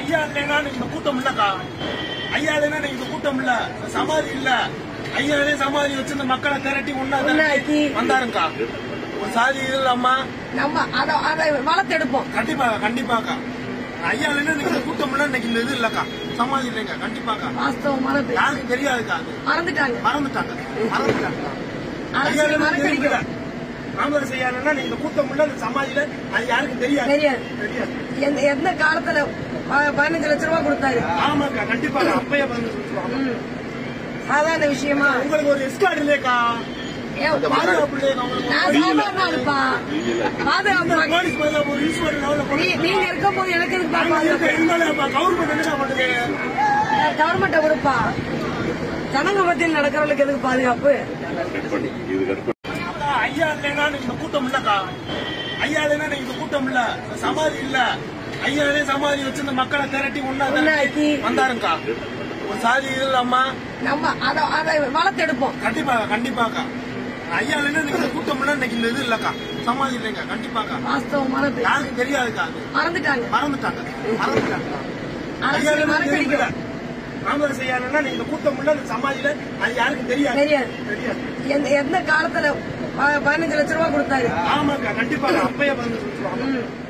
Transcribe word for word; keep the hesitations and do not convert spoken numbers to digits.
ஐயா இல்லைன்னா இந்த கூட்டம் இல்லக்கா. ஐயா இல்லைன்னா இந்த கூட்டம் இல்ல, சமாதி இல்ல. ஐயாவே சமாதி வச்சு இந்த மக்களை திரட்டி ஒன்னா வந்தாருங்கக்கா. ஒரு சாதி இல்லாம நம்ம அதை வளர்த்தெடுப்போம். கண்டிப்பாக கண்டிப்பாக்கா. ஐயா இல்லைன்னா இந்த கூட்டம் இல்ல, இன்னைக்கு இந்த இது இல்லக்கா, சமாதி இல்லைங்க. கண்டிப்பாக்கா யாருக்கும் தெரியாதுக்கா. மறந்துட்டாங்க மறந்துட்டாங்க மறந்துட்டாங்க காங்கிரஸ் ஐயா இல்லைன்னா இந்த கூட்டம் இல்ல, இந்த சமாதியில அது யாருக்கும் தெரியாது தெரியாது. எந்த காலத்துல பதினஞ்சு லட்சம் ரூபாய் கொடுத்தாரு? ஆமாக்கா கண்டிப்பாக. அப்பயே பதினஞ்சு லட்சம் ரூபாய் சாதாரண விஷயமா? உங்களுக்கு ஒரு எஸ்கார்டு இல்லையக்கா, பாதுகாப்பு இல்லையா? நீங்க இருக்கும் போது எனக்கு கவர்மெண்ட் கொடுப்பா. ஜனங்க மத்தியில் நடக்கிறவங்களுக்கு எதுக்கு பாதுகாப்பு? ஐயா இல்லைன்னா இந்த கூட்டம் இல்லக்கா. ஐயா இல்லைன்னா இந்த கூட்டம் இல்ல, சமாதி இல்ல. ஐயாவே சமாதி வச்சு இந்த மக்களை திரட்டி ஒன்னா வந்தாருங்கக்கா. ஒரு சாதி இல்லாம நம்ம அதை வளர்த்தெடுப்போம். கண்டிப்பாக கண்டிப்பாக்கா. ஐயா இல்லைன்னா இந்த கூட்டம் இல்ல, இன்னைக்கு இந்த இது இல்லக்கா, சமாதி இல்லைங்க. கண்டிப்பாக்கா யாருக்கும் தெரியாதுக்கா. மறந்துட்டாங்க மறந்துட்டாங்க மறந்துட்டாங்க காங்கிரஸ் ஐயா இல்லைன்னா இந்த கூட்டம் இல்ல, இந்த சமாதியில அது யாருக்கும் தெரியாது தெரியாது. எந்த காலத்துல பதினஞ்சு லட்சம் ரூபாய் கொடுத்தாரு? ஆமாக்கா கண்டிப்பாக. அப்பயே பதினஞ்சு லட்சம் ரூபாய்